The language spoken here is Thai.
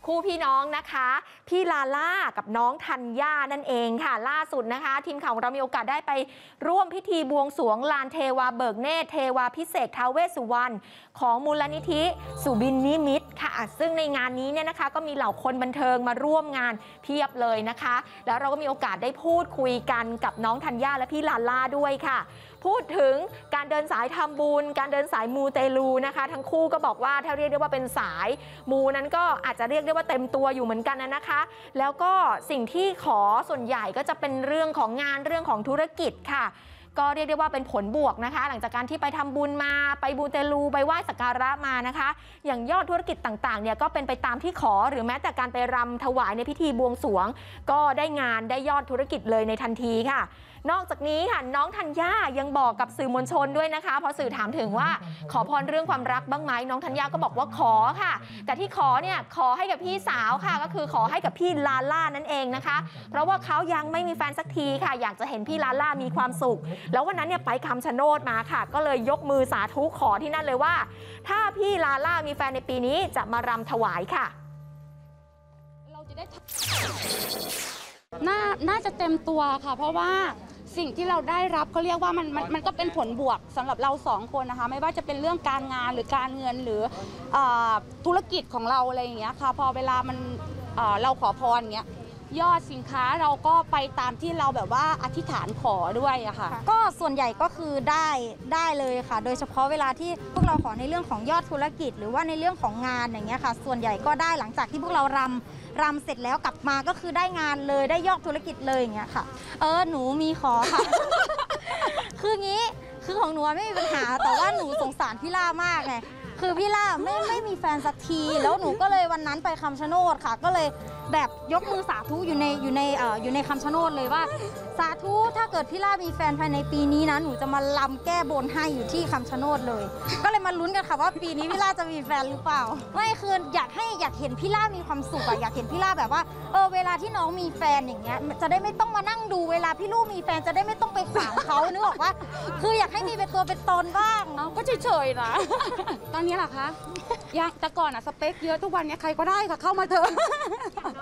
คู่พี่น้องนะคะพี่ลาล่ากับน้องธัญญานั่นเองค่ะล่าสุดนะคะทีมข่าวของเรามีโอกาสได้ไปร่วมพิธีบวงสรวงลานเทวาเบิกเนตรเทวาพิเศษท้าวเวสสุวรรณของมูลนิธิสุบินนิมิตรค่ะซึ่งในงานนี้เนี่ยนะคะก็มีเหล่าคนบันเทิงมาร่วมงานเพียบเลยนะคะแล้วเราก็มีโอกาสได้พูดคุยกันกับน้องธัญญาและพี่ลาล่าด้วยค่ะพูดถึงการเดินสายทำบุญการเดินสายมูเตลูนะคะทั้งคู่ก็บอกว่าถ้าเรียกได้ว่าเป็นสายมูนั้นก็อาจจะเรียกได้ว่าเต็มตัวอยู่เหมือนกันนะคะแล้วก็สิ่งที่ขอส่วนใหญ่ก็จะเป็นเรื่องของงานเรื่องของธุรกิจค่ะก็เรียกได้ว่าเป็นผลบวกนะคะหลังจากการที่ไปทำบุญมาไปมูเตลูไปไหว้สักการะมานะคะอย่างยอดธุรกิจต่างๆเนี่ยก็เป็นไปตามที่ขอหรือแม้แต่การไปรำถวายในพิธีบวงสรวงก็ได้งานได้ยอดธุรกิจเลยในทันทีค่ะนอกจากนี้ค่ะน้องธัญญายังบอกกับสื่อมวลชนด้วยนะคะพอสื่อถามถึงว่าขอพรเรื่องความรักบ้างไหมน้องธัญญาก็บอกว่าขอค่ะแต่ที่ขอเนี่ยขอให้กับพี่สาวค่ะก็คือขอให้กับพี่ลาล่านั่นเองนะคะเพราะว่าเขายังไม่มีแฟนสักทีค่ะอยากจะเห็นพี่ลาล่ามีความสุขแล้ววันนั้นเนี่ยไปคำชะโนดมาค่ะก็เลยยกมือสาธุขอที่นั่นเลยว่าถ้าพี่ลาล่ามีแฟนในปีนี้จะมารำถวายค่ะเราจะได้น่าจะเต็มตัวค่ะเพราะว่าสิ่งที่เราได้รับเขาเรียกว่ามันก็เป็นผลบวกสำหรับเราสองคนนะคะไม่ว่าจะเป็นเรื่องการงานหรือการเงินหรือธุรกิจของเราอะไรอย่างเงี้ยค่ะพอเวลามันเราขอพรอย่างเงี้ยยอดสินค้าเราก็ไปตามที่เราแบบว่าอธิษฐานขอด้วยอะค่ะก็ส่วนใหญ่ก็คือได้เลยค่ะโดยเฉพาะเวลาที่พวกเราขอในเรื่องของยอดธุรกิจหรือว่าในเรื่องของงานอย่างเงี้ยค่ะส่วนใหญ่ก็ได้หลังจากที่พวกเรารำเสร็จแล้วกลับมาก็คือได้งานเลยได้ยอดธุรกิจเลยอย่างเงี้ยค่ะหนูมีขอค่ะ คืองี้คือของหนูไม่มีปัญหาแต่ว่าหนูสงสารพี่ล่ามากไงคือพี่ล่าไม่มีแฟนสักทีแล้วหนูก็เลยวันนั้นไปคำชะโนดค่ะก็เลยแบบยกมือสาธุอยู่ในคำชะโนดเลยว่าสาธุถ้าเกิดพี่ล่ามีแฟนภายในปีนี้นะหนูจะมาลำแก้บนให้อยู่ที่คำชะโนดเลยก็เลยมาลุ้นกันค่ะว่าปีนี้พี่ล่าจะมีแฟนหรือเปล่าไม่คืออยากเห็นพี่ล่ามีความสุขอะอยากเห็นพี่ล่าแบบว่าเวลาที่น้องมีแฟนอย่างเงี้ยจะได้ไม่ต้องมานั่งดูเวลาพี่ลูกมีแฟนจะได้ไม่ต้องไปขวางเขานึกออกว่าคืออยากให้มีเป็นตัวเป็นตนบ้างก็เฉยๆนะตอนนี้เหรอคะยังแต่ก่อนอะสเปคเยอะทุกวันนี้ใครก็ได้ค่ะเข้ามาเถอะ